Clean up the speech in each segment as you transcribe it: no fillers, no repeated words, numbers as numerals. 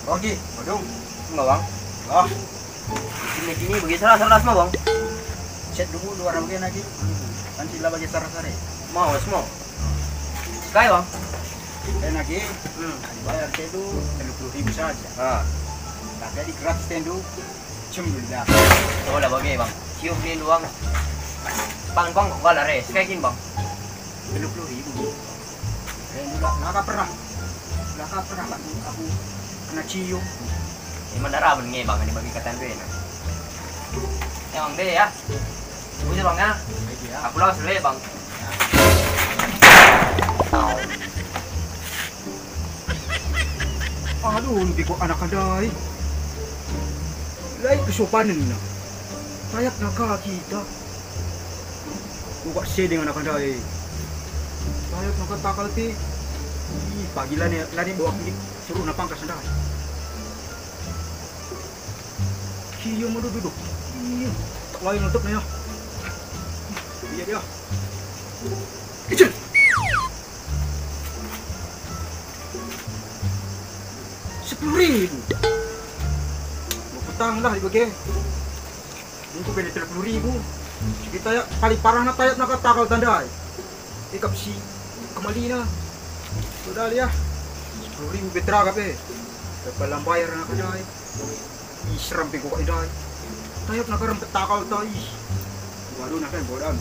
Oke, waduh, Enggak bang. ah, Gini bagi salah semua bang. chat dulu dua orang lagi. Nanti lah bagi sare-sare. Mau semua. Sekali bang. Dan lagi, Hmm. bayar itu 30.000 saja. Ah. Tapi di gratis tendu, cuma dah. Oh udah bagi bang. Cium di luang. Bang enggak lah res. Kayak gini bang. 30.000. Dan juga nggak pernah kan aku kena cium. Ini mandara bengi bang. Ini bagi katan gue. Emang deh ya. Bujur bang ya. Lagi ya. Aku langsung le bang. Aduh, lebih kok anak kadai. Lain kesopanan na. Tayak naga kita. Buka se dengan anak kadai. Tayak naga takal ti. Ih, pagilan ya, lari bawa kini suruh napang kasandai. Kiyo mo duduk. Iya, tak lain untuk na ya. Iya dia. Icin. 10.000. Mau petang dah dibagi. Ini beli 30.000. Kita ya paling parah na tayat nakatakal tandai. Ikap si kembali na. Sudah ya. 10.000 betra kape. Dapat bayar na kadai. Isram pe ko kadai. Tayat nakaram takal tai. Waduh nak kan bodan.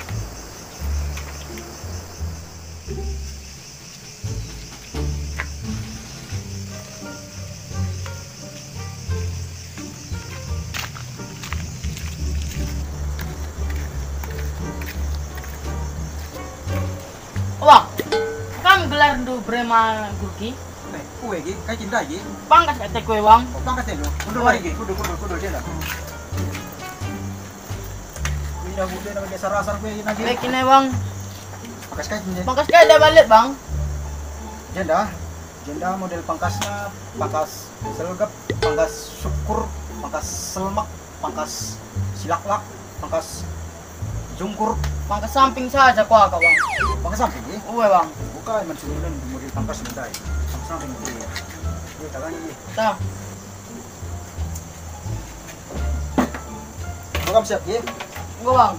Wah, kan gelar do brema gurki. Nih, kue gi, kai cinta gi. Pangkas kate kue bang. Oh, pangkat lu. Kudu lagi, kudu dia dah. Ini dah bude nak dasar-dasar kue lagi. Lagi nih bang. Pangkas kai cinta. Pangkas kaya ada balik bang. Jenda model pangkasnya, pangkas selgap, pangkas syukur, pangkas selmak, pangkas silaklak, pangkas jungkur, Pangkas samping saja kok bang. pangkas samping ya. Uwe bang. Bukan mensuruhan model pangkas benda. Pangkas samping dia. Dia tangan ini. Tah. Bukan siap ya. Gua bang.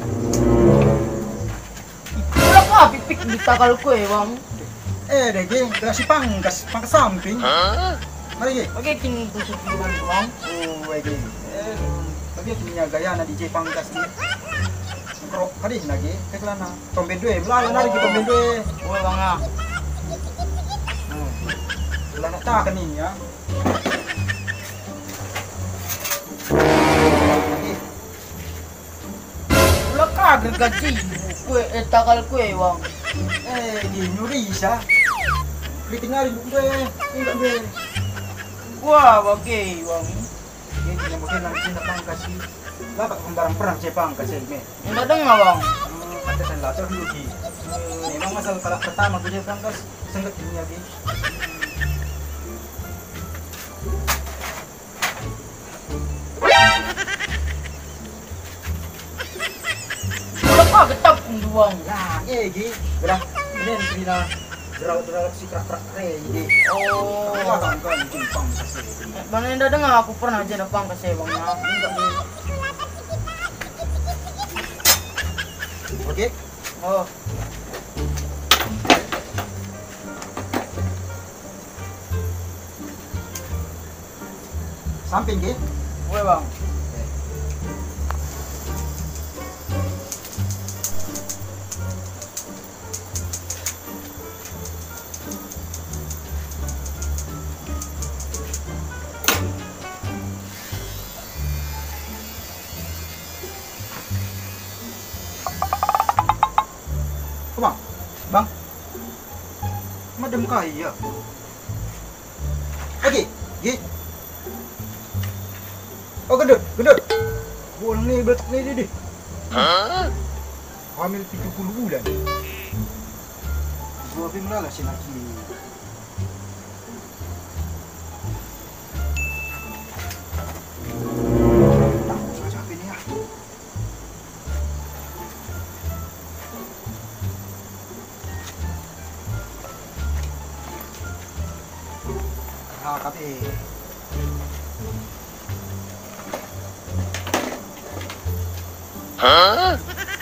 Udah kah pipik di takal kue bang. Deh geng, kasih pangkas samping. Mari geng. Oke kini tusuk duluan bang. Oh, geng. Tapi punya gaya na DJ pangkas ni. Krok kadi lagi, keklana. Tomben due, melala na lagi tomben due. Uwe bang ya. Melala ta kan ini ya. Lagi. Udah kah gergaji kue takal kue bang. Di nyuri sa. Ditinggalin gue, enggak gue. Wah oke bang. Ini yang mungkin nanti nak pangkas sih. Lah pak barang perang saya pangkas ini. Enggak dengar bang. Ada senlator dulu di. Memang masalah kalau pertama gue pangkas sengit ini lagi. Udah kah getap bang. Nah, gi. Berah. Ini kita jerawat si kerak-kerak ini. Oh. Kan bikin pangkas ini. Bang Enda dengar aku pernah aja ada pangkas ya bang ya. Enggak gue. Oke. Oh. Samping gi. Uwe bang. Bang. Madam kaya. Oke, gi. Oh, gendut. Bolang ni beletak ni dia. Hamil 70 bulan. Gua pun lah si Naki. Tak saja ni ya. Kakap eh. Hah?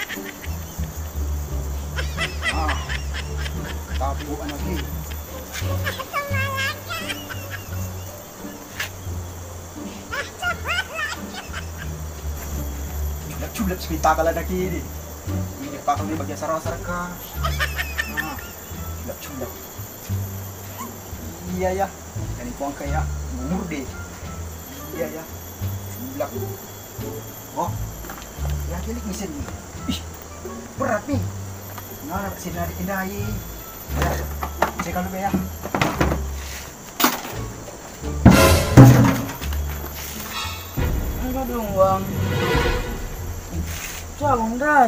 Ah. Tabuan lagi. Culap-culap cerita kala lagi ini. Ini pakal di bagian sarang-sarang ka. Ah. Culap-culap. Iya ya. Dan itu ang kaya ngumur deh. Iya ya. Culap. Oh. Ya jelik mesin nih. Ih. Berat nih. Nah, sinari indai. Ya. Cek kalau ya. Enggak dong bang. Bang Dai.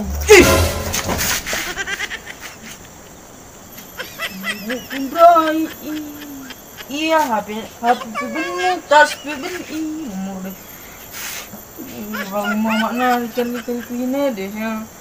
Bukan Dai. Iya HP bener, tas bener. Umur deh. Bang mama nah ikan ini deh ya.